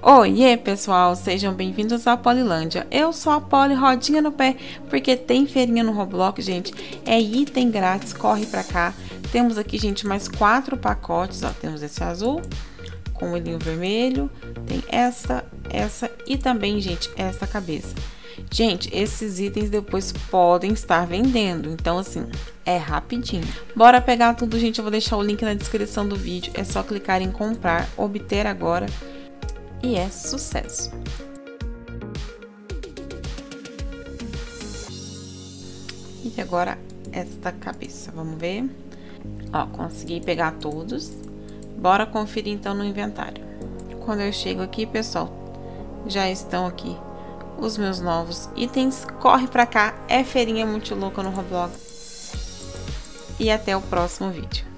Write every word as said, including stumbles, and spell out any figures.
Oiê, pessoal, sejam bem-vindos à Polilândia. Eu sou a Poli, rodinha no pé, porque tem feirinha no Roblox, gente. É item grátis, corre pra cá. Temos aqui, gente, mais quatro pacotes, ó. Temos esse azul com o olhinho vermelho, tem essa, essa e também, gente, essa cabeça. Gente, esses itens depois podem estar vendendo, então assim, é rapidinho. Bora pegar tudo, gente, eu vou deixar o link na descrição do vídeo, é só clicar em comprar, obter agora e é sucesso. E agora esta cabeça, vamos ver. Ó, consegui pegar todos. Bora conferir então no inventário. Quando eu chego aqui, pessoal, já estão aqui os meus novos itens. Corre pra cá, é feirinha muito louca no Roblox. E até o próximo vídeo.